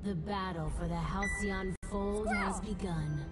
The battle for the Halcyon Fold has begun.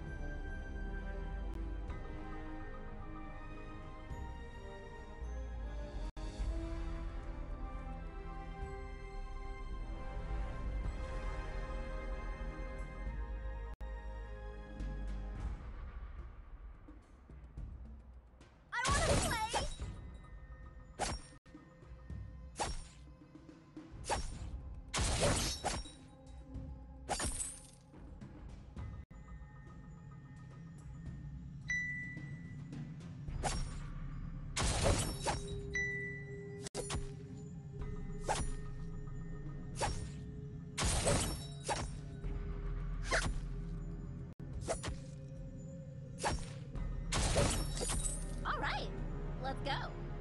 Let's go.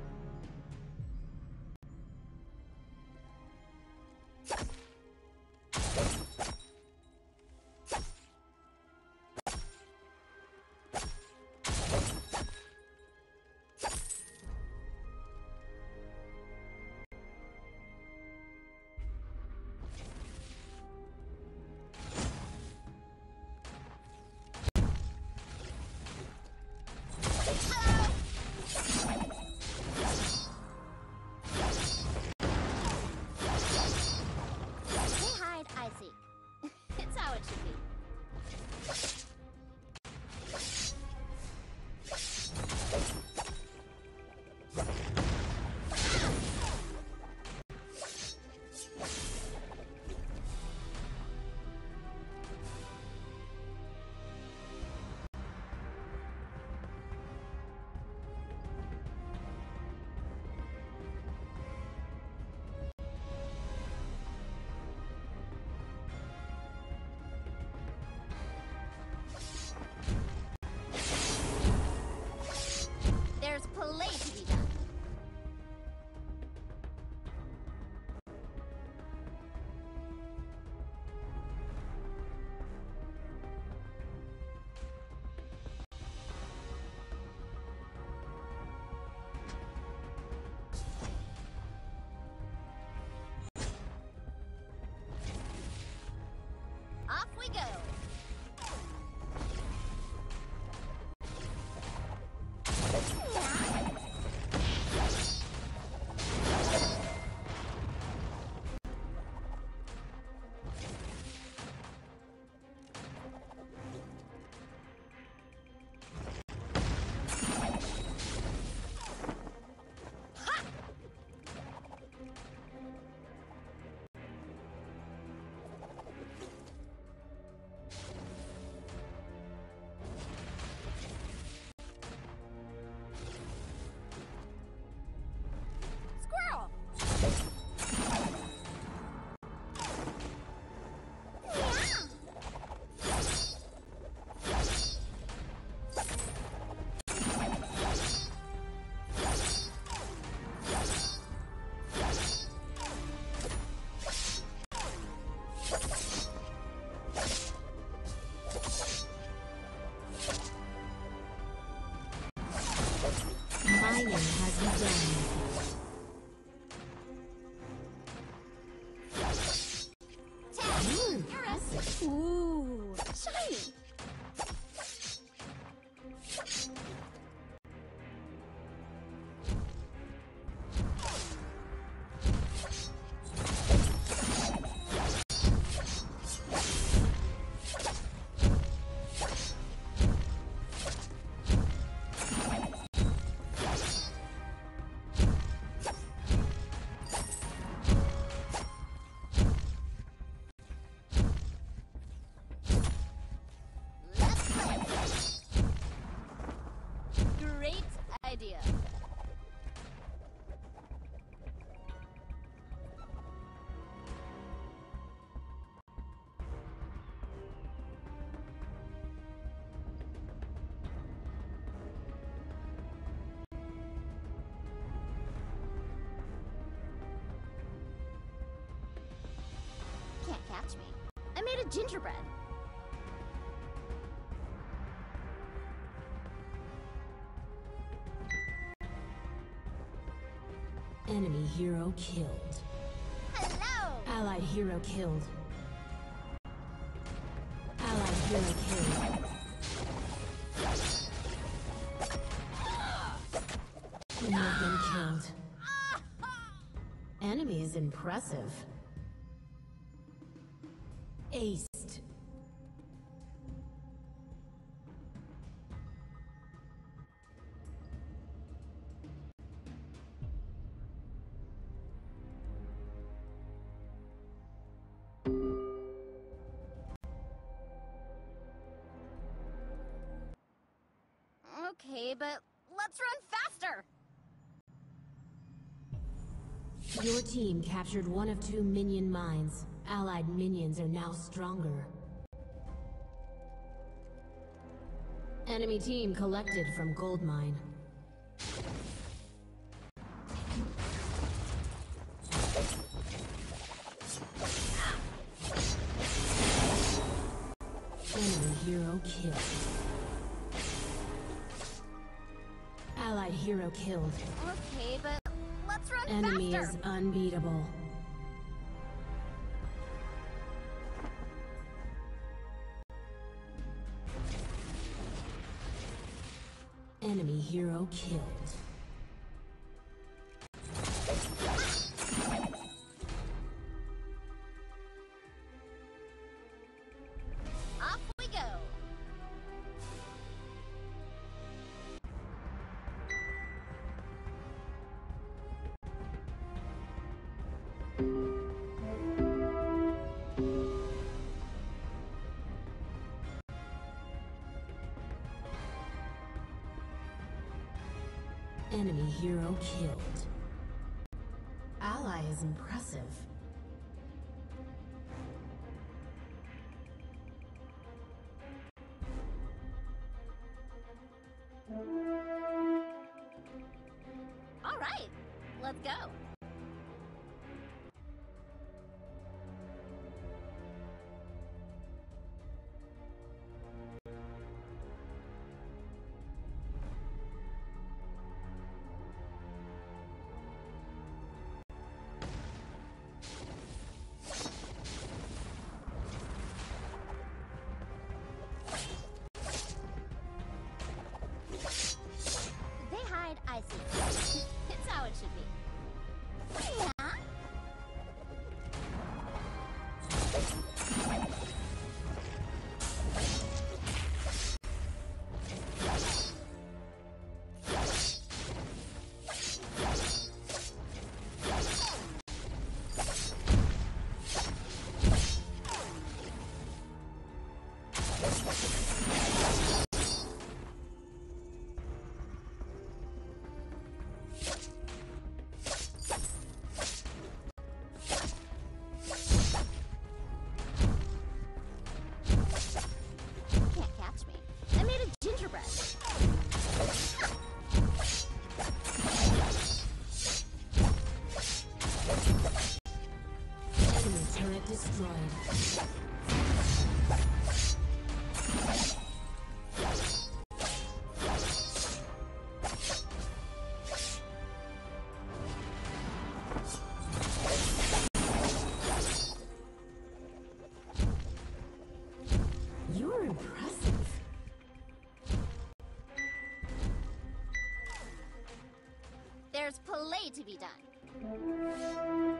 It's how it should be. There's play to be done. Off we go. Mining has begun. Ooh, shiny! Great idea. Can't catch me. I made a gingerbread. Enemy hero killed. Hello! Allied hero killed. hero kill. You have been killed. Enemy is impressive. Aced. Okay, but let's run faster! Your team captured one of 2 minion mines. Allied minions are now stronger. Enemy team collected from gold mine. Enemy hero killed. Allied hero killed. Okay, but let's run Enemy faster! is unbeatable. Enemy hero killed. Off we go! Enemy hero killed. Ally is impressive. All right, let's go. They hide, I see. It's how it should be. Yeah. Can't catch me. I made a gingerbread. Enemy turret destroyed. You're impressive. There's play to be done.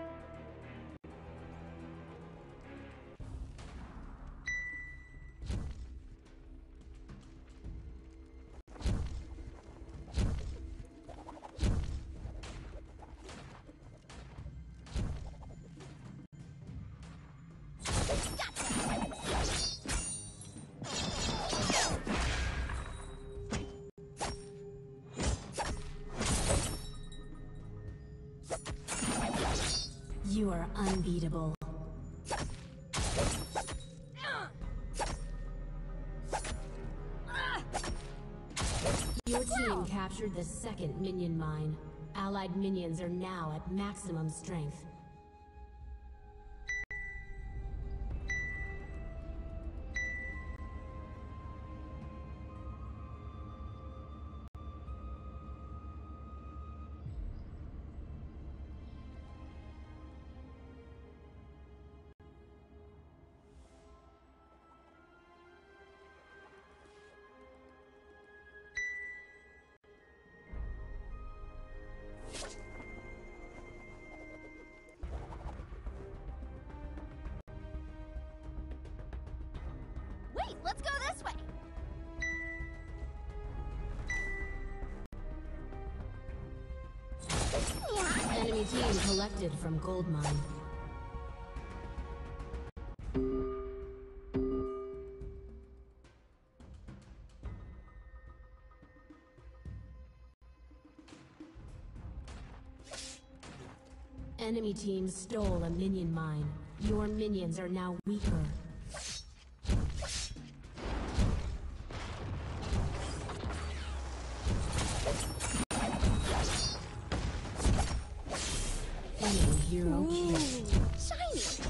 You are unbeatable. Your team captured the second minion mine. Allied minions are now at maximum strength. Let's go this way. Yeah. Enemy team collected from gold mine. Enemy team stole a minion mine. Your minions are now weaker. Enemy hero kill. Shiny.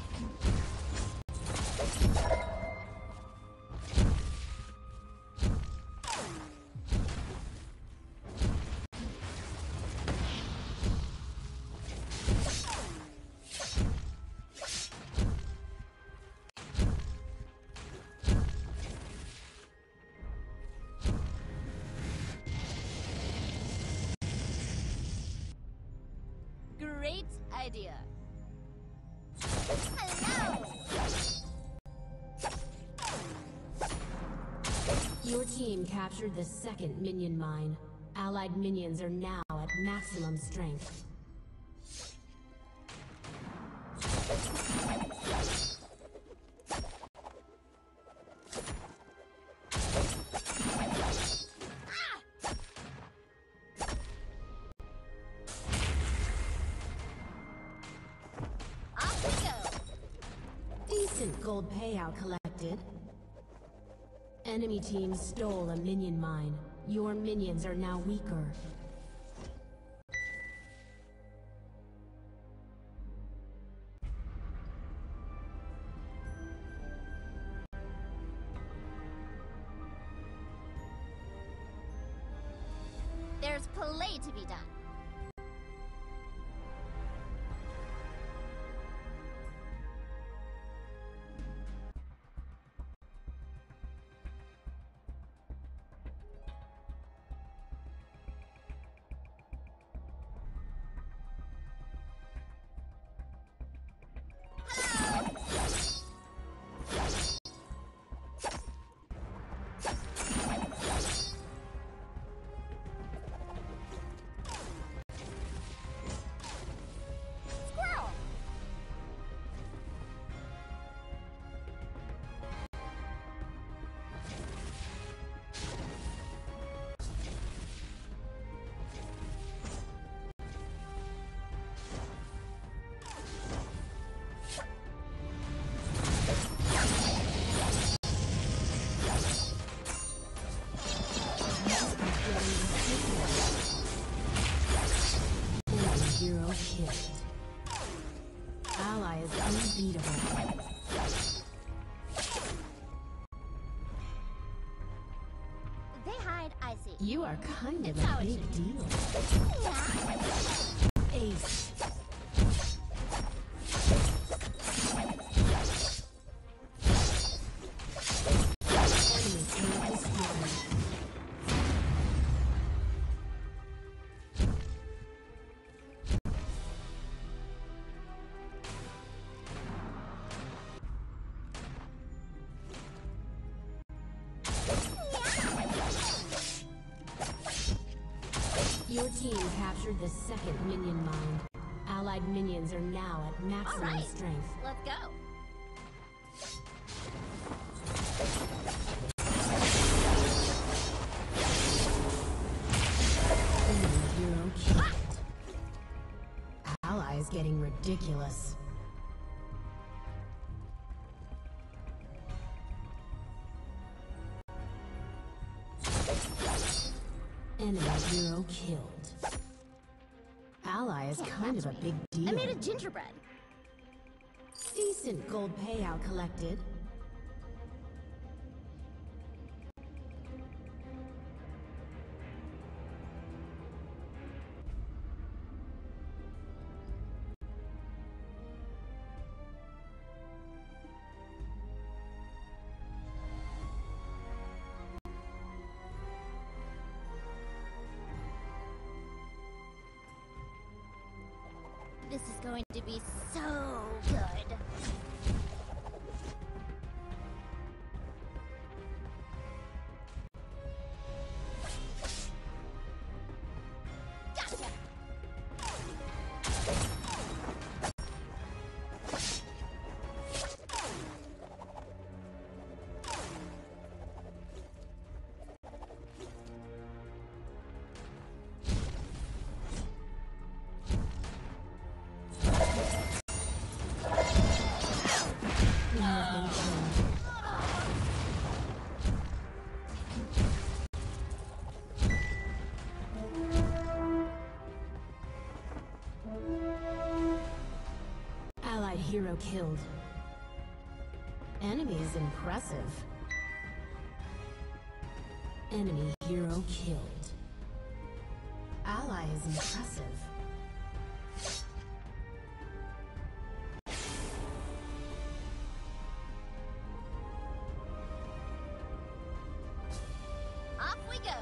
Great idea. Hello. Your team captured the second minion mine. Allied minions are now at maximum strength. Off we go. Decent gold payout collected. Enemy team stole a minion mine. Your minions are now weaker. There's play to be done. Squirrel. Enemy hero killed. Ally is unbeatable. They hide, I see. You are kind of It's how a it big should be. deal. Yeah. Ace. Enemy turret destroyed. Your team captured the second minion mine. Allied minions are now at maximum All right. strength. Let's go. Enemy hero killed. Ally is getting ridiculous. Enemy hero killed. Ally is kind of a big deal. I made a gingerbread. Decent gold payout collected. This is going to be so good. hero killed. Enemies impressive. Enemy hero killed. Ally is impressive. Off we go.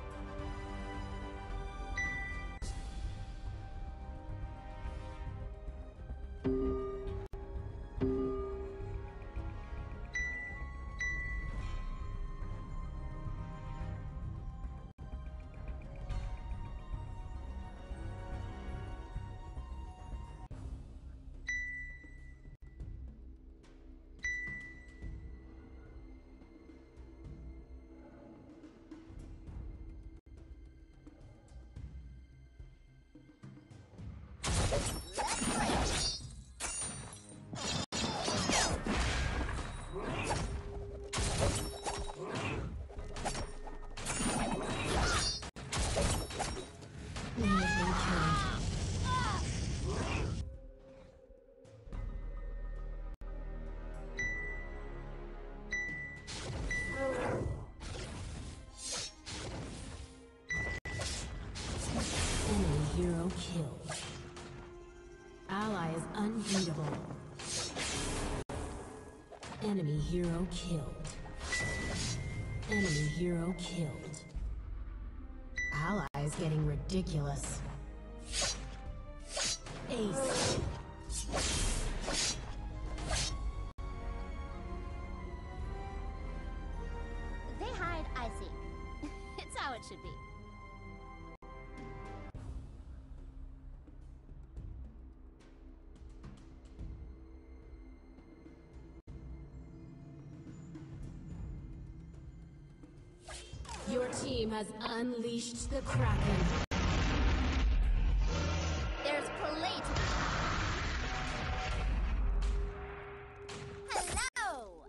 Hero killed. Ally is unbeatable. Enemy hero killed. Enemy hero killed. Ally is getting ridiculous. Ace. They hide, I seek. It's how it should be. Your team has unleashed the Kraken. There's play to be had. Hello!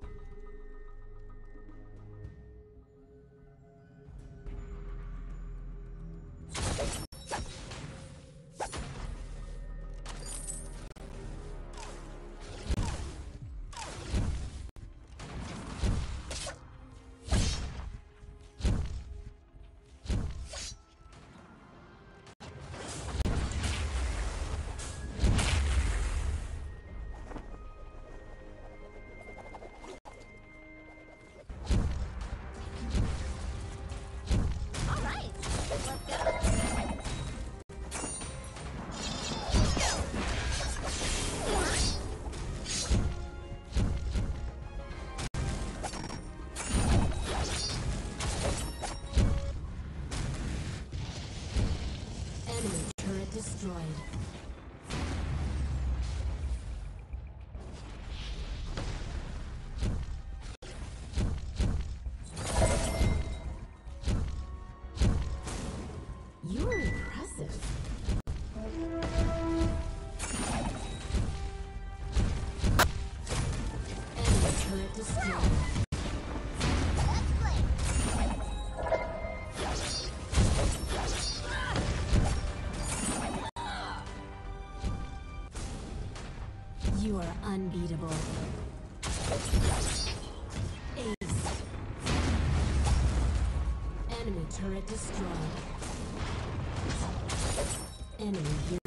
Destroyed. You're impressive. Enemy turret destroyed. You are unbeatable. Ace. Enemy turret destroyed. Enemy hero.